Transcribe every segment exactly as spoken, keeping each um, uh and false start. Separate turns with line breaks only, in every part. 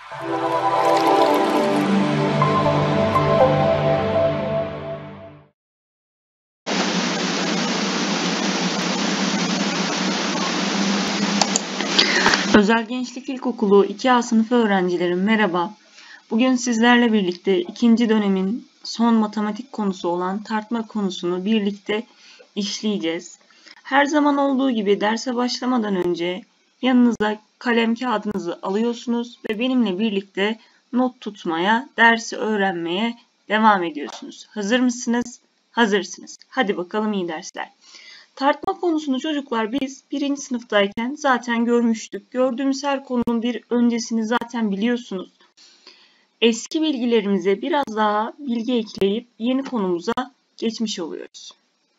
Özel Gençlik İlkokulu iki A sınıfı öğrencilerim merhaba. Bugün sizlerle birlikte ikinci dönemin son matematik konusu olan tartma konusunu birlikte işleyeceğiz. Her zaman olduğu gibi derse başlamadan önce yanınıza kalem kağıdınızı alıyorsunuz ve benimle birlikte not tutmaya, dersi öğrenmeye devam ediyorsunuz. Hazır mısınız? Hazırsınız. Hadi bakalım iyi dersler. Tartma konusunu çocuklar biz birinci sınıftayken zaten görmüştük. Gördüğümüz her konunun bir öncesini zaten biliyorsunuz. Eski bilgilerimize biraz daha bilgi ekleyip yeni konumuza geçmiş oluyoruz.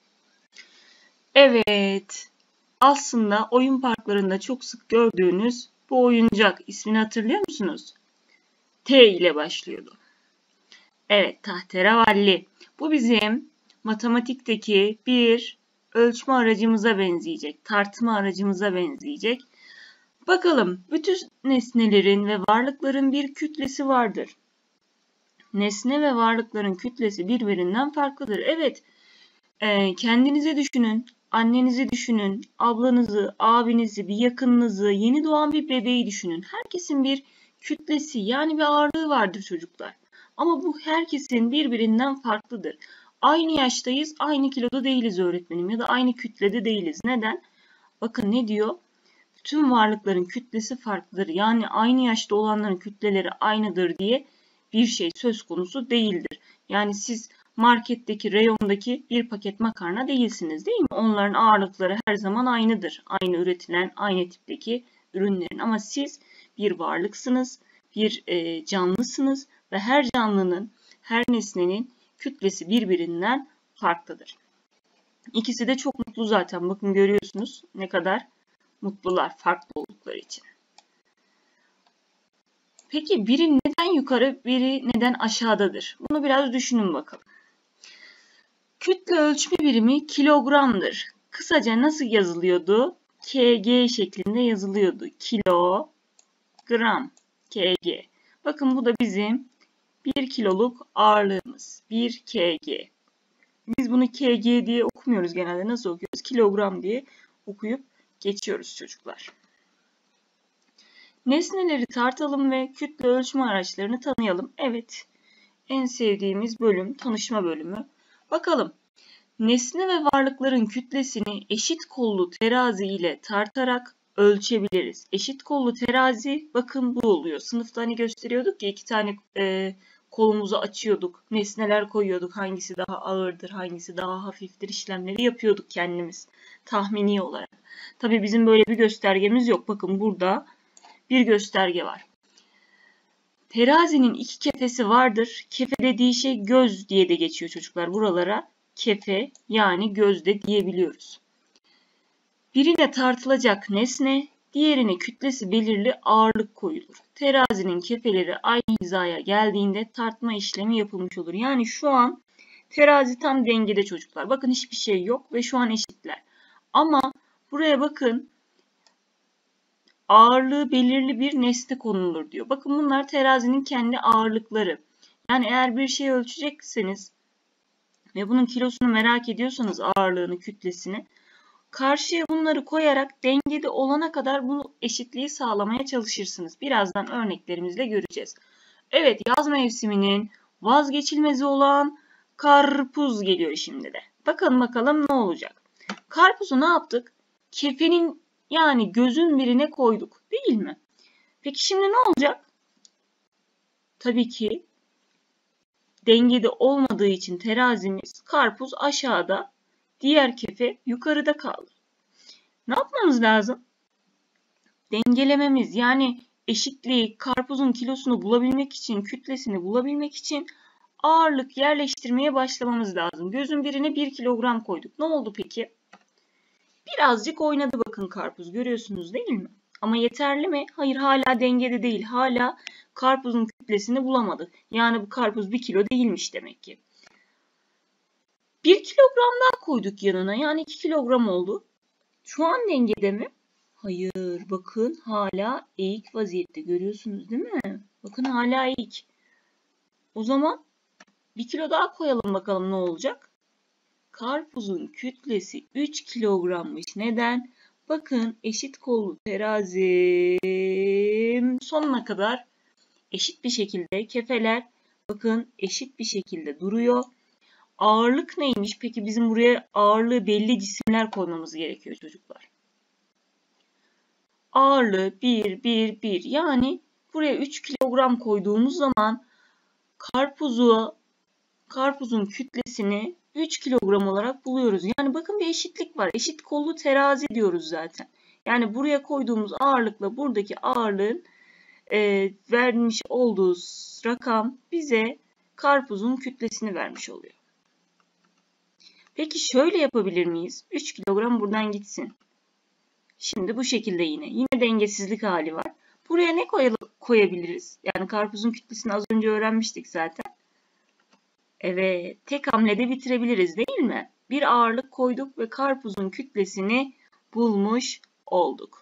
Evet, aslında oyun parklarında çok sık gördüğünüz bu oyuncak ismini hatırlıyor musunuz? T ile başlıyordu. Evet, tahterevalli. Bu bizim matematikteki bir ölçme aracımıza benzeyecek, tartma aracımıza benzeyecek. Bakalım, bütün nesnelerin ve varlıkların bir kütlesi vardır. Nesne ve varlıkların kütlesi birbirinden farklıdır. Evet, e, kendinize düşünün, annenizi düşünün, ablanızı, abinizi, bir yakınınızı, yeni doğan bir bebeği düşünün. Herkesin bir kütlesi yani bir ağırlığı vardır çocuklar. Ama bu herkesin birbirinden farklıdır. Aynı yaştayız, aynı kiloda değiliz öğretmenim ya da aynı kütlede değiliz. Neden? Bakın ne diyor? Bütün varlıkların kütlesi farklıdır. Yani aynı yaşta olanların kütleleri aynıdır diye bir şey söz konusu değildir. Yani siz marketteki, reyondaki bir paket makarna değilsiniz değil mi? Onların ağırlıkları her zaman aynıdır. Aynı üretilen, aynı tipteki ürünlerin. Ama siz bir varlıksınız, bir e, canlısınız ve her canlının, her nesnenin kütlesi birbirinden farklıdır. İkisi de çok mutlu zaten. Bakın görüyorsunuz ne kadar mutlular farklı oldukları için. Peki biri neden yukarı, biri neden aşağıdadır? Bunu biraz düşünün bakalım. Kütle ölçme birimi kilogramdır. Kısaca nasıl yazılıyordu? K G şeklinde yazılıyordu. Kilogram. K G. Bakın bu da bizim bir kiloluk ağırlığımız. bir K G. Biz bunu K G diye okumuyoruz genelde. Nasıl okuyoruz? Kilogram diye okuyup geçiyoruz çocuklar. Nesneleri tartalım ve kütle ölçme araçlarını tanıyalım. Evet, en sevdiğimiz bölüm tanışma bölümü. Bakalım, nesne ve varlıkların kütlesini eşit kollu terazi ile tartarak ölçebiliriz. Eşit kollu terazi bakın bu oluyor. Sınıfta hani gösteriyorduk ya iki tane e, kolumuzu açıyorduk. Nesneler koyuyorduk. Hangisi daha ağırdır, hangisi daha hafiftir işlemleri yapıyorduk kendimiz tahmini olarak. Tabii bizim böyle bir göstergemiz yok. Bakın burada bir gösterge var. Terazinin iki kefesi vardır. Kefe dediği şey göz diye de geçiyor çocuklar. Buralara kefe yani gözde diyebiliyoruz. Birine tartılacak nesne, diğerine kütlesi belirli ağırlık koyulur. Terazinin kefeleri aynı hizaya geldiğinde tartma işlemi yapılmış olur. Yani şu an terazi tam dengede çocuklar. Bakın hiçbir şey yok ve şu an eşitler. Ama buraya bakın. Ağırlığı belirli bir nesne konulur diyor. Bakın bunlar terazinin kendi ağırlıkları. Yani eğer bir şey ölçecekseniz ve bunun kilosunu merak ediyorsanız ağırlığını, kütlesini karşıya bunları koyarak dengede olana kadar bu eşitliği sağlamaya çalışırsınız. Birazdan örneklerimizle göreceğiz. Evet, yaz mevsiminin vazgeçilmezi olan karpuz geliyor şimdi de. Bakalım bakalım ne olacak. Karpuzu ne yaptık? Kefenin yani gözün birine koyduk değil mi? Peki şimdi ne olacak? Tabii ki dengede olmadığı için terazimiz karpuz aşağıda, diğer kefe yukarıda kaldı. Ne yapmamız lazım? Dengelememiz yani eşitliği, karpuzun kilosunu bulabilmek için, kütlesini bulabilmek için ağırlık yerleştirmeye başlamamız lazım. Gözün birine bir kilogram koyduk. Ne oldu peki? Birazcık oynadı bakın karpuz. Görüyorsunuz değil mi? Ama yeterli mi? Hayır, hala dengede değil. Hala karpuzun kütlesini bulamadık. Yani bu karpuz bir kilo değilmiş demek ki. bir kilogram daha koyduk yanına. Yani iki kilogram oldu. Şu an dengede mi? Hayır. Bakın hala eğik vaziyette. Görüyorsunuz değil mi? Bakın hala ilk. O zaman bir kilo daha koyalım bakalım ne olacak? Karpuzun kütlesi üç kilogrammış. Neden? Bakın eşit kollu terazim sonuna kadar eşit bir şekilde kefeler bakın eşit bir şekilde duruyor. Ağırlık neymiş? Peki bizim buraya ağırlığı belli cisimler koymamız gerekiyor çocuklar. Ağırlığı bir, bir, bir. Yani buraya üç kilogram koyduğumuz zaman karpuzu, karpuzun kütlesini üç kilogram olarak buluyoruz. Yani bakın bir eşitlik var. Eşit kollu terazi diyoruz zaten. Yani buraya koyduğumuz ağırlıkla buradaki ağırlığın e, vermiş olduğu rakam bize karpuzun kütlesini vermiş oluyor. Peki şöyle yapabilir miyiz? üç kilogram buradan gitsin. Şimdi bu şekilde yine. Yine dengesizlik hali var. Buraya ne koyabiliriz? Yani karpuzun kütlesini az önce öğrenmiştik zaten. Evet, tek hamlede bitirebiliriz değil mi? Bir ağırlık koyduk ve karpuzun kütlesini bulmuş olduk.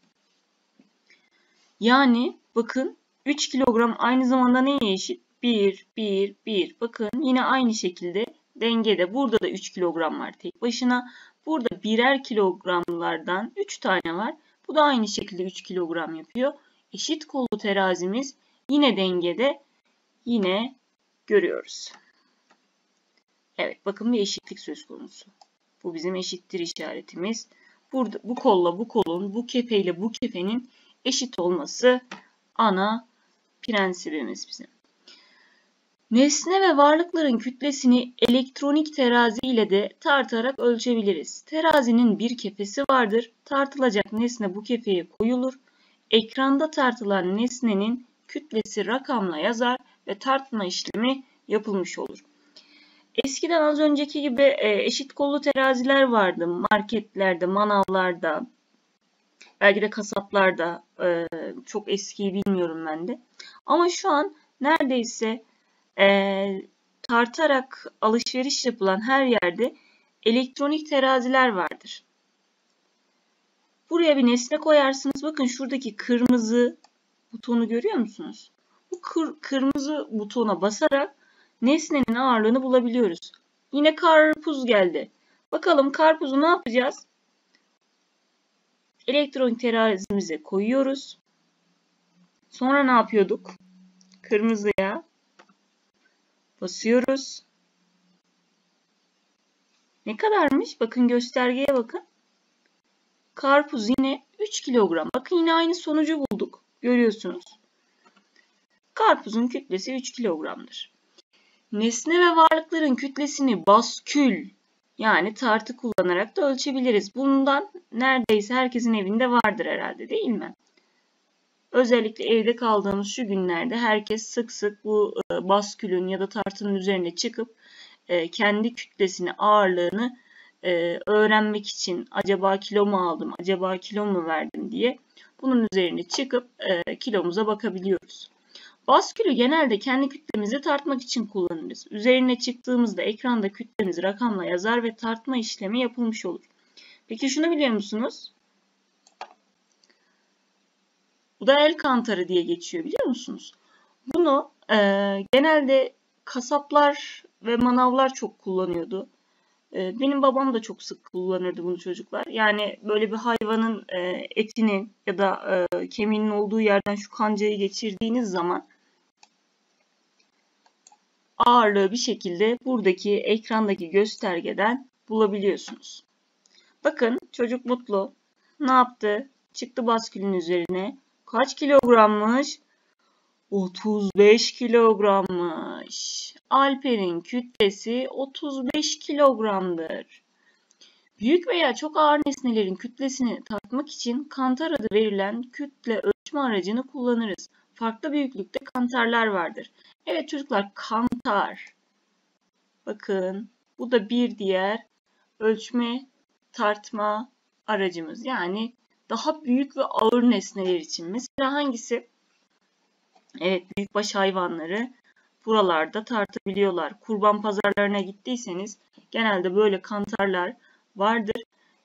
Yani bakın üç kilogram aynı zamanda neye eşit? bir, bir, bir. Bakın yine aynı şekilde dengede. Burada da üç kilogram var tek başına. Burada birer kilogramlardan üç tane var. Bu da aynı şekilde üç kilogram yapıyor. Eşit kollu terazimiz yine dengede. Yine görüyoruz. Evet bakın bir eşitlik söz konusu. Bu bizim eşittir işaretimiz. Burada bu kolla bu kolun, bu kefeyle bu kefenin eşit olması ana prensibimiz bizim. Nesne ve varlıkların kütlesini elektronik terazi ile de tartarak ölçebiliriz. Terazinin bir kefesi vardır. Tartılacak nesne bu kefeye koyulur. Ekranda tartılan nesnenin kütlesi rakamla yazar ve tartma işlemi yapılmış olur. Eskiden az önceki gibi eşit kollu teraziler vardı. Marketlerde, manavlarda, belki de kasaplarda. Çok eskiyi bilmiyorum ben de. Ama şu an neredeyse e, tartarak alışveriş yapılan her yerde elektronik teraziler vardır. Buraya bir nesne koyarsınız. Bakın şuradaki kırmızı butonu görüyor musunuz? Bu kır, kırmızı butona basarak nesnenin ağırlığını bulabiliyoruz. Yine karpuz geldi. Bakalım karpuzu ne yapacağız? Elektronik terazimize koyuyoruz. Sonra ne yapıyorduk? Kırmızıya basıyoruz. Ne kadarmış? Bakın göstergeye bakın. Karpuz yine üç kilogram. Bakın yine aynı sonucu bulduk. Görüyorsunuz. Karpuzun kütlesi üç kilogramdır. Nesne ve varlıkların kütlesini baskül yani tartı kullanarak da ölçebiliriz. Bundan neredeyse herkesin evinde vardır herhalde değil mi? Özellikle evde kaldığımız şu günlerde herkes sık sık bu baskülün ya da tartının üzerine çıkıp kendi kütlesini, ağırlığını öğrenmek için acaba kilo mu aldım, acaba kilo mu verdim diye bunun üzerine çıkıp kilomuza bakabiliyoruz. Baskülü genelde kendi kütlemizi tartmak için kullanırız. Üzerine çıktığımızda ekranda kütlemizi rakamla yazar ve tartma işlemi yapılmış olur. Peki şunu biliyor musunuz? Bu da el kantarı diye geçiyor biliyor musunuz? Bunu e, genelde kasaplar ve manavlar çok kullanıyordu. E, benim babam da çok sık kullanırdı bunu çocuklar. Yani böyle bir hayvanın e, etinin ya da e, kemiğinin olduğu yerden şu kancayı geçirdiğiniz zaman ağırlığı bir şekilde buradaki ekrandaki göstergeden bulabiliyorsunuz. Bakın çocuk mutlu. Ne yaptı? Çıktı baskülün üzerine. Kaç kilogrammış? otuz beş kilogrammış. Alper'in kütlesi otuz beş kilogramdır. Büyük veya çok ağır nesnelerin kütlesini tartmak için kantar adı verilen kütle ölçme aracını kullanırız. Farklı büyüklükte kantarlar vardır. Evet çocuklar kantar. Bakın bu da bir diğer ölçme tartma aracımız. Yani daha büyük ve ağır nesneler için. Mesela hangisi? Evet büyükbaş hayvanları buralarda tartabiliyorlar. Kurban pazarlarına gittiyseniz genelde böyle kantarlar vardır ve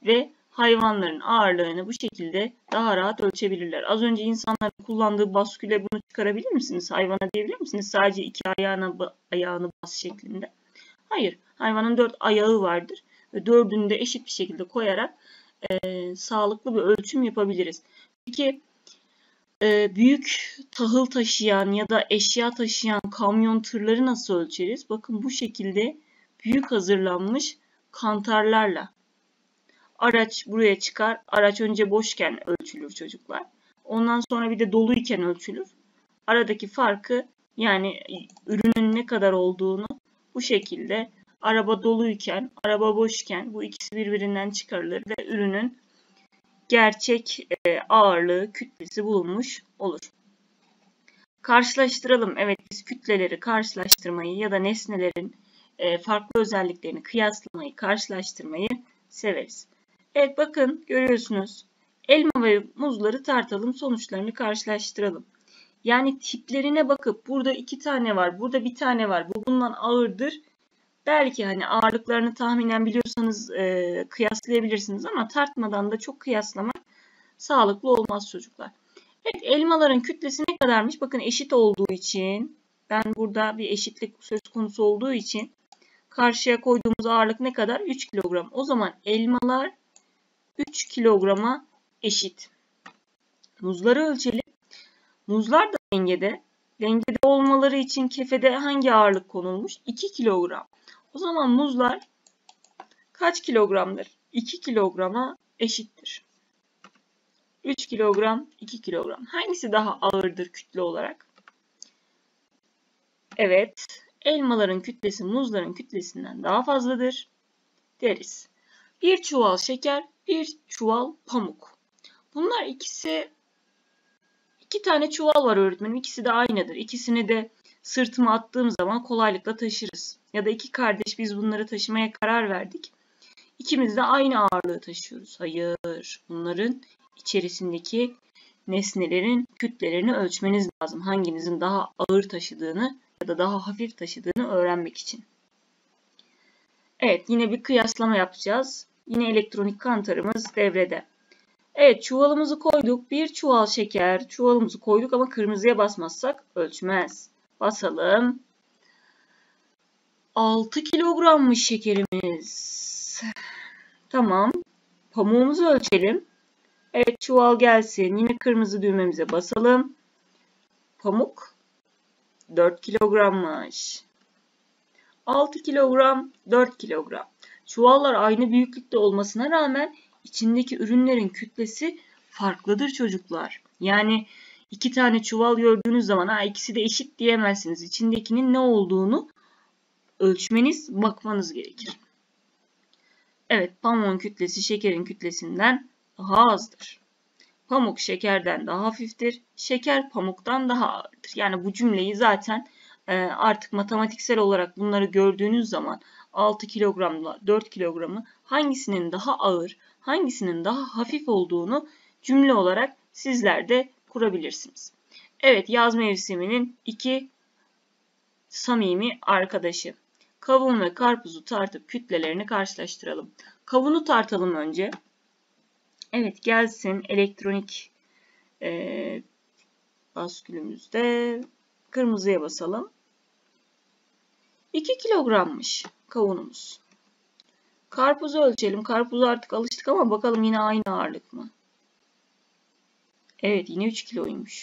hayvanların ağırlığını bu şekilde daha rahat ölçebilirler. Az önce insanların kullandığı basküle bunu çıkarabilir misiniz? Hayvana diyebilir misiniz? Sadece iki ayağına, ayağını bas şeklinde. Hayır. Hayvanın dört ayağı vardır. Ve dördünü de eşit bir şekilde koyarak e, sağlıklı bir ölçüm yapabiliriz. Peki e, büyük tahıl taşıyan ya da eşya taşıyan kamyon tırları nasıl ölçeriz? Bakın bu şekilde büyük hazırlanmış kantarlarla. Araç buraya çıkar. Araç önce boşken ölçülür çocuklar. Ondan sonra bir de doluyken ölçülür. Aradaki farkı, yani ürünün ne kadar olduğunu bu şekilde araba doluyken, araba boşken bu ikisi birbirinden çıkarılır ve ürünün gerçek e, ağırlığı, kütlesi bulunmuş olur. Karşılaştıralım. Evet, biz kütleleri karşılaştırmayı ya da nesnelerin e, farklı özelliklerini kıyaslamayı, karşılaştırmayı severiz. Evet, bakın görüyorsunuz. Elma ve muzları tartalım, sonuçlarını karşılaştıralım. Yani tiplerine bakıp burada iki tane var, burada bir tane var, bu bundan ağırdır. Belki hani ağırlıklarını tahminen biliyorsanız e, kıyaslayabilirsiniz ama tartmadan da çok kıyaslamak sağlıklı olmaz çocuklar. Evet, elmaların kütlesi ne kadarmış? Bakın eşit olduğu için, ben burada bir eşitlik söz konusu olduğu için karşıya koyduğumuz ağırlık ne kadar? üç kilogram. O zaman elmalar üç kilograma eşit. Muzları ölçelim. Muzlar da dengede. Dengede olmaları için kefede hangi ağırlık konulmuş? iki kilogram. O zaman muzlar kaç kilogramdır? iki kilograma eşittir. üç kilogram, iki kilogram. Hangisi daha ağırdır kütle olarak? Evet, elmaların kütlesi muzların kütlesinden daha fazladır deriz. Bir çuval şeker, bir çuval pamuk. Bunlar ikisi, iki tane çuval var öğretmenim. İkisi de aynıdır. İkisini de sırtıma attığım zaman kolaylıkla taşırız. Ya da iki kardeş biz bunları taşımaya karar verdik. İkimiz de aynı ağırlığı taşıyoruz. Hayır, bunların içerisindeki nesnelerin kütlelerini ölçmeniz lazım. Hanginizin daha ağır taşıdığını ya da daha hafif taşıdığını öğrenmek için. Evet, yine bir kıyaslama yapacağız. Yine elektronik kantarımız devrede. Evet, çuvalımızı koyduk. Bir çuval şeker, çuvalımızı koyduk ama kırmızıya basmazsak ölçmez. Basalım. altı kilogrammış şekerimiz. Tamam. Pamuğumuzu ölçelim. Evet, çuval gelsin. Yine kırmızı düğmemize basalım. Pamuk dört kilogrammış. altı kilogram, dört kilogram. Çuvallar aynı büyüklükte olmasına rağmen içindeki ürünlerin kütlesi farklıdır çocuklar. Yani iki tane çuval gördüğünüz zaman ha, ikisi de eşit diyemezsiniz. İçindekinin ne olduğunu ölçmeniz, bakmanız gerekir. Evet, pamuğun kütlesi şekerin kütlesinden daha azdır. Pamuk şekerden daha hafiftir. Şeker pamuktan daha ağırdır. Yani bu cümleyi zaten e, artık matematiksel olarak bunları gördüğünüz zaman altı kilogramla dört kilogramı hangisinin daha ağır, hangisinin daha hafif olduğunu cümle olarak sizler de kurabilirsiniz. Evet, yaz mevsiminin iki samimi arkadaşı. Kavun ve karpuzu tartıp kütlelerini karşılaştıralım. Kavunu tartalım önce. Evet, gelsin elektronik e, baskülümüzde kırmızıya basalım. iki kilogrammış kavunumuz. Karpuzu ölçelim. Karpuzu artık alıştık ama bakalım yine aynı ağırlık mı? Evet, yine üç kiloymuş.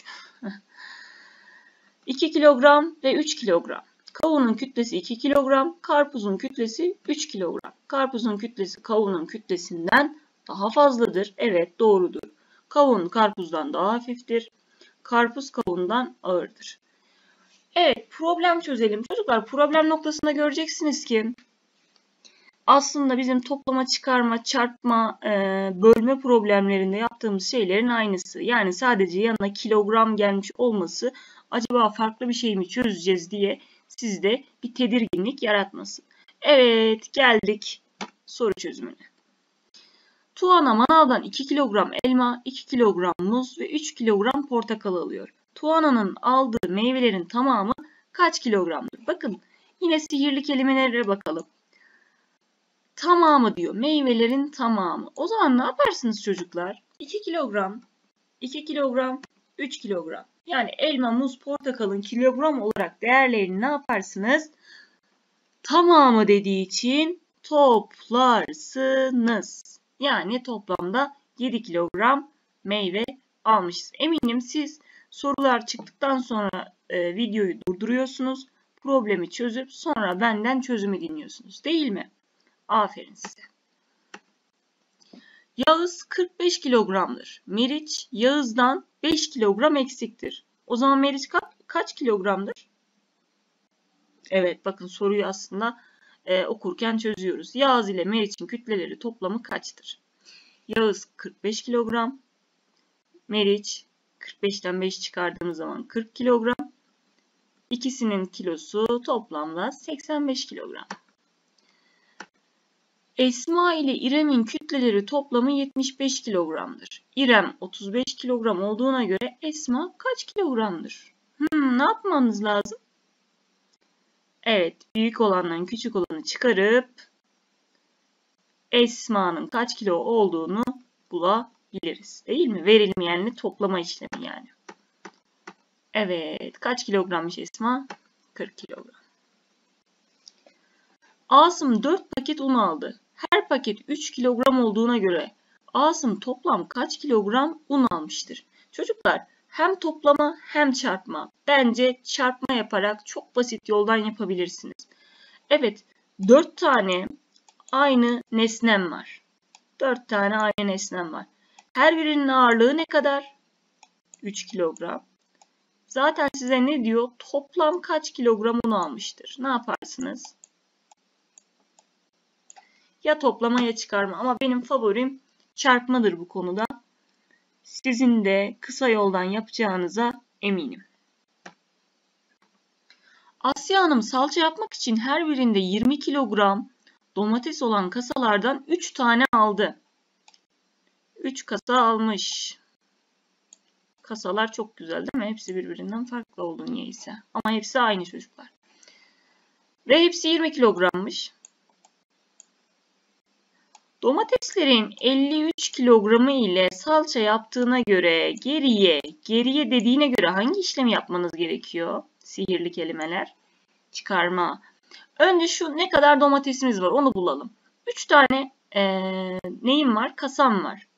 iki kilogram ve üç kilogram. Kavunun kütlesi iki kilogram, karpuzun kütlesi üç kilogram. Karpuzun kütlesi kavunun kütlesinden daha fazladır. Evet, doğrudur. Kavun karpuzdan daha hafiftir. Karpuz kavundan ağırdır. Evet, problem çözelim. Çocuklar, problem noktasında göreceksiniz ki aslında bizim toplama, çıkarma, çarpma, e, bölme problemlerinde yaptığımız şeylerin aynısı. Yani sadece yanına kilogram gelmiş olması acaba farklı bir şey mi çözeceğiz diye sizde bir tedirginlik yaratmasın. Evet, geldik soru çözümüne. Tuana manavdan iki kilogram elma, iki kilogram muz ve üç kilogram portakal alıyor. Tuana'nın aldığı meyvelerin tamamı kaç kilogramdır? Bakın, yine sihirli kelimelere bakalım. tamamı diyor. Meyvelerin tamamı. O zaman ne yaparsınız çocuklar? iki kilogram, iki kilogram, üç kilogram. Yani elma, muz, portakalın kilogram olarak değerlerini ne yaparsınız? Tamamı dediği için toplarsınız. Yani toplamda yedi kilogram meyve almışız. Eminim siz sorular çıktıktan sonra e, videoyu durduruyorsunuz. Problemi çözüp sonra benden çözümü dinliyorsunuz. Değil mi? Aferin size. Yağız kırk beş kilogramdır. Meriç Yağız'dan beş kilogram eksiktir. O zaman Meriç ka kaç kilogramdır? Evet, bakın soruyu aslında e, okurken çözüyoruz. Yağız ile Meriç'in kütleleri toplamı kaçtır? Yağız kırk beş kilogram. Meriç kırk beşten beş çıkardığımız zaman kırk kilogram. İkisinin kilosu toplamda seksen beş kilogram. Esma ile İrem'in kütleleri toplamı yetmiş beş kilogramdır. İrem otuz beş kilogram olduğuna göre Esma kaç kilogramdır? Hmm, ne yapmamız lazım? Evet, büyük olandan küçük olanı çıkarıp Esma'nın kaç kilo olduğunu bulabiliriz. Değil mi? Verilmeyenle toplama işlemi yani. Evet, kaç kilogrammış Esma? kırk kilogram. Asım dört paket un aldı. Her paket üç kilogram olduğuna göre Asım toplam kaç kilogram un almıştır? Çocuklar hem toplama hem çarpma. Bence çarpma yaparak çok basit yoldan yapabilirsiniz. Evet, dört tane aynı nesnem var. dört tane aynı nesnem var. Her birinin ağırlığı ne kadar? üç kilogram. Zaten size ne diyor? Toplam kaç kilogram un almıştır? Ne yaparsınız? Ya toplama ya çıkarma ama benim favorim çarpmadır bu konuda. Sizin de kısa yoldan yapacağınıza eminim. Asya Hanım salça yapmak için her birinde yirmi kilogram domates olan kasalardan üç tane aldı. üç kasa almış. Kasalar çok güzel değil mi? Hepsi birbirinden farklı oldu niyeyse. Ama hepsi aynı çocuklar. Ve hepsi yirmi kilogrammış. Domateslerin elli üç kilogramı ile salça yaptığına göre geriye, geriye dediğine göre hangi işlemi yapmanız gerekiyor? Sihirli kelimeler. Çıkarma. Önce şu ne kadar domatesimiz var onu bulalım. üç tane ee, neyim var? Kasam var.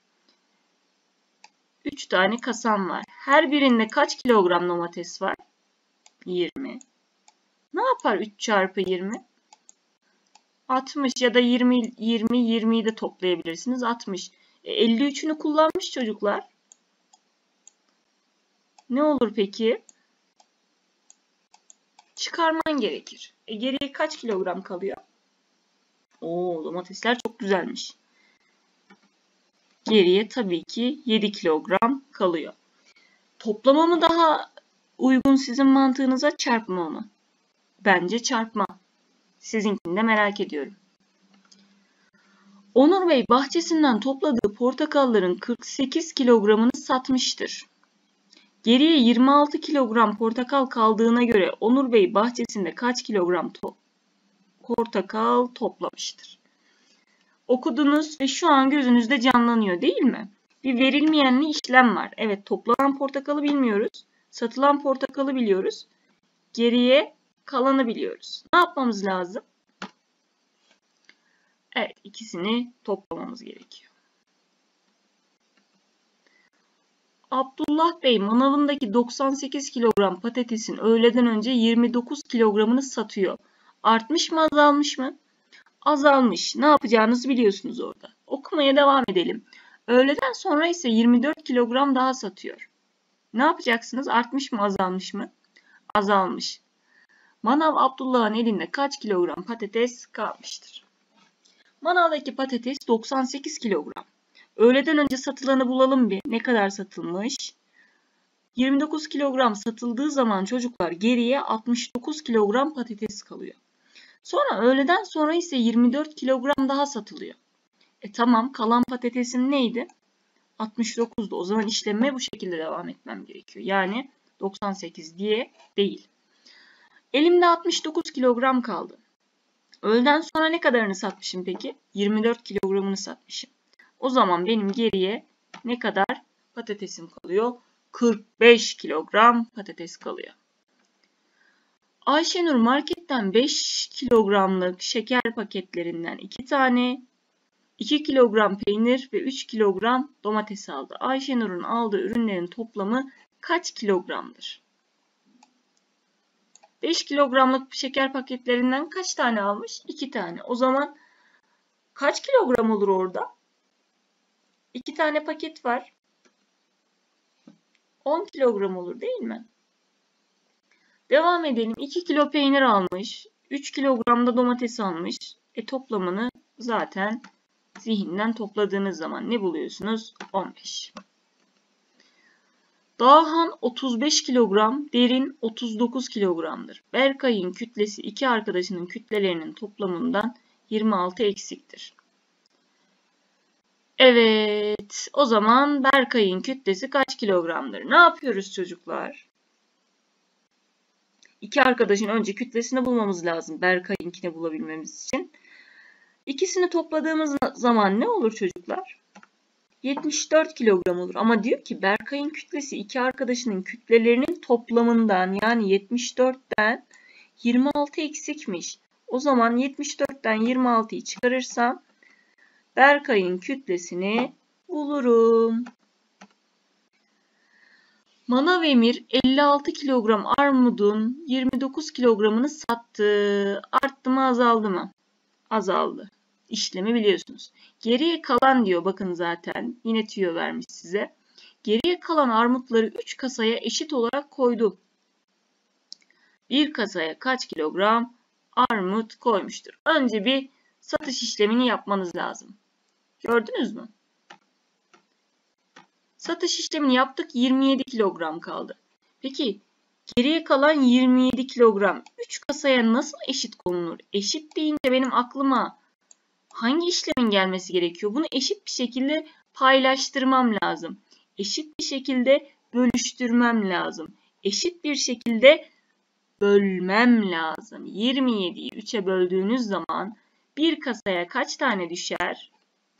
üç tane kasam var. Her birinde kaç kilogram domates var? yirmi. Ne yapar üç çarpı yirmi? altmış ya da yirmi, yirmi, yirmiyi de toplayabilirsiniz. altmış. E, elli üçünü kullanmış çocuklar. Ne olur peki? Çıkarman gerekir. E, geriye kaç kilogram kalıyor? Oo, domatesler çok güzelmiş. Geriye tabii ki yedi kilogram kalıyor. Toplama mı daha uygun sizin mantığınıza, çarpma mı? Bence çarpma. Sizinkini de merak ediyorum. Onur Bey bahçesinden topladığı portakalların kırk sekiz kilogramını satmıştır. Geriye yirmi altı kilogram portakal kaldığına göre Onur Bey bahçesinde kaç kilogram to portakal toplamıştır? Okudunuz ve şu an gözünüzde canlanıyor değil mi? Bir verilmeyenli işlem var. Evet, toplanan portakalı bilmiyoruz. Satılan portakalı biliyoruz. Geriye kalanı biliyoruz. Ne yapmamız lazım? Evet, ikisini toplamamız gerekiyor. Abdullah Bey manavındaki doksan sekiz kilogram patatesin öğleden önce yirmi dokuz kilogramını satıyor. Artmış mı, azalmış mı? Azalmış. Ne yapacağınızı biliyorsunuz orada. Okumaya devam edelim. Öğleden sonra ise yirmi dört kilogram daha satıyor. Ne yapacaksınız? Artmış mı, azalmış mı? Azalmış. Manav Abdullah'ın elinde kaç kilogram patates kalmıştır? Manavdaki patates doksan sekiz kilogram. Öğleden önce satılanı bulalım bir. Ne kadar satılmış? yirmi dokuz kilogram satıldığı zaman çocuklar geriye altmış dokuz kilogram patates kalıyor. Sonra öğleden sonra ise yirmi dört kilogram daha satılıyor. E tamam, kalan patatesim neydi? altmış dokuzdu. O zaman işlemime bu şekilde devam etmem gerekiyor. Yani doksan sekiz diye değil. Elimde altmış dokuz kilogram kaldı. Öğleden sonra ne kadarını satmışım peki? yirmi dört kilogramını satmışım. O zaman benim geriye ne kadar patatesim kalıyor? kırk beş kilogram patates kalıyor. Ayşenur marketten beş kilogramlık şeker paketlerinden iki tane, iki kilogram peynir ve üç kilogram domates aldı. Ayşenur'un aldığı ürünlerin toplamı kaç kilogramdır? beş kilogramlık şeker paketlerinden kaç tane almış? iki tane. O zaman kaç kilogram olur orada? iki tane paket var. on kilogram olur değil mi? Devam edelim. iki kilo peynir almış. üç kilogram da domates almış. E toplamını zaten zihinden topladığınız zaman ne buluyorsunuz? on beş. Dağhan otuz beş kilogram, Derin otuz dokuz kilogramdır. Berkay'ın kütlesi iki arkadaşının kütlelerinin toplamından yirmi altı eksiktir. Evet, o zaman Berkay'ın kütlesi kaç kilogramdır? Ne yapıyoruz çocuklar? İki arkadaşın önce kütlesini bulmamız lazım Berkay'ınkini bulabilmemiz için. İkisini topladığımız zaman ne olur çocuklar? yetmiş dört kilogram olur. Ama diyor ki Berkay'ın kütlesi iki arkadaşının kütlelerinin toplamından, yani yetmiş dörtten yirmi altı eksikmiş. O zaman yetmiş dörtten yirmi altıyı çıkarırsam Berkay'ın kütlesini bulurum. Manav Emir elli altı kilogram armudun yirmi dokuz kilogramını sattı. Arttı mı, azaldı mı? Azaldı. İşlemi biliyorsunuz. Geriye kalan diyor, bakın zaten yine tüyo vermiş size. Geriye kalan armutları üç kasaya eşit olarak koydu. Bir kasaya kaç kilogram armut koymuştur? Önce bir satış işlemini yapmanız lazım. Gördünüz mü? Satış işlemini yaptık, yirmi yedi kilogram kaldı. Peki geriye kalan yirmi yedi kilogram üç kasaya nasıl eşit konulur? Eşit deyince benim aklıma hangi işlemin gelmesi gerekiyor? Bunu eşit bir şekilde paylaştırmam lazım. Eşit bir şekilde bölüştürmem lazım. Eşit bir şekilde bölmem lazım. yirmi yediyi üçe böldüğünüz zaman bir kasaya kaç tane düşer?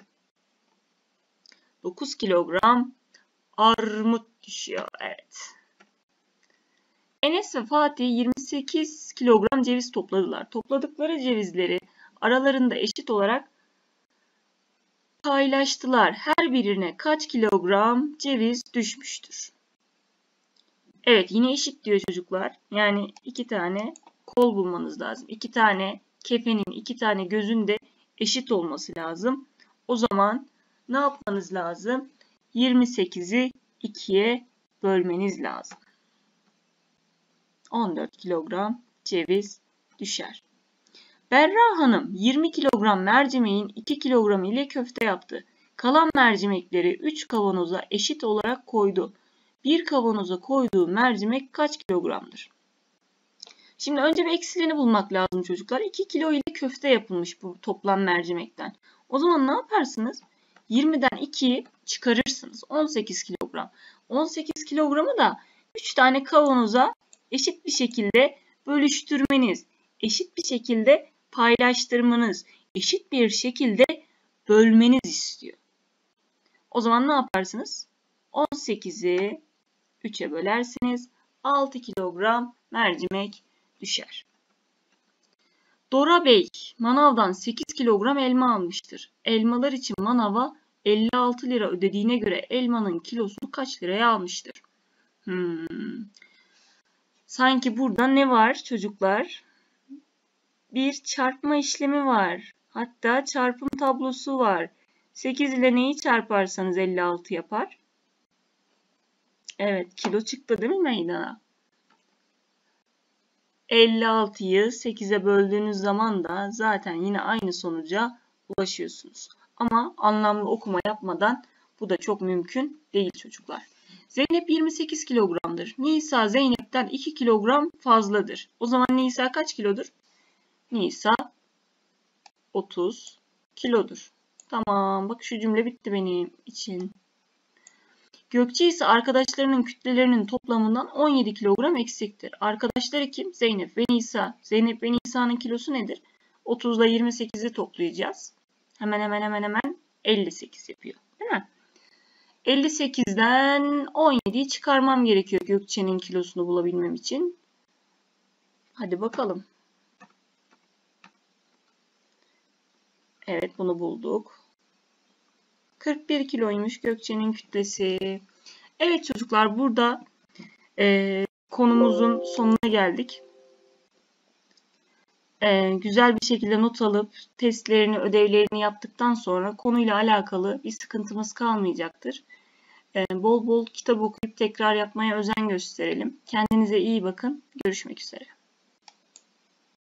dokuz kilogram armut düşüyor. Evet. Enes ve Fatih yirmi sekiz kilogram ceviz topladılar. Topladıkları cevizleri aralarında eşit olarak paylaştılar. Her birine kaç kilogram ceviz düşmüştür? Evet, yine eşit diyor çocuklar. Yani iki tane kol bulmanız lazım. İki tane kefenin, iki tane gözün de eşit olması lazım. O zaman ne yapmanız lazım? yirmi sekizi ikiye bölmeniz lazım. on dört kilogram ceviz düşer. Berra Hanım yirmi kilogram mercimeğin iki kilogram ile köfte yaptı. Kalan mercimekleri üç kavanoza eşit olarak koydu. Bir kavanoza koyduğu mercimek kaç kilogramdır? Şimdi önce bir eksilerini bulmak lazım çocuklar. iki kilo ile köfte yapılmış bu toplam mercimekten. O zaman ne yaparsınız? yirmiden ikiyi çıkarırsınız. on sekiz kilogram. on sekiz kilogramı da üç tane kavanoza eşit bir şekilde bölüştürmeniz, eşit bir şekilde paylaştırmanız, eşit bir şekilde bölmeniz istiyor. O zaman ne yaparsınız? on sekizi üçe bölersiniz. altı kilogram mercimek düşer. Dora Bey manavdan sekiz kilogram elma almıştır. Elmalar için manava elli altı lira ödediğine göre elmanın kilosunu kaç liraya almıştır? Hmm. Sanki burada ne var çocuklar? Bir çarpma işlemi var. Hatta çarpım tablosu var. sekiz ile neyi çarparsanız elli altı yapar? Evet, kilo çıktı değil mi meydana? elli altıyı sekize böldüğünüz zaman da zaten yine aynı sonuca ulaşıyorsunuz. Ama anlamlı okuma yapmadan bu da çok mümkün değil çocuklar. Zeynep yirmi sekiz kilogramdır. Nisa Zeynep'ten iki kilogram fazladır. O zaman Nisa kaç kilodur? Nisa otuz kilodur. Tamam, bak şu cümle bitti benim için. Gökçe ise arkadaşlarının kütlelerinin toplamından on yedi kilogram eksiktir. Arkadaşları kim? Zeynep ve Nisa. Zeynep ve Nisa'nın kilosu nedir? otuz ile yirmi sekizi toplayacağız. Hemen hemen hemen hemen elli sekiz yapıyor. Değil mi? elli sekizden on yediyi çıkarmam gerekiyor Gökçe'nin kilosunu bulabilmem için. Hadi bakalım. Evet, bunu bulduk. kırk bir kiloymuş Gökçe'nin kütlesi. Evet çocuklar, burada e, konumuzun sonuna geldik. E, güzel bir şekilde not alıp testlerini, ödevlerini yaptıktan sonra konuyla alakalı bir sıkıntımız kalmayacaktır. E, bol bol kitap okuyup tekrar yapmaya özen gösterelim. Kendinize iyi bakın. Görüşmek üzere.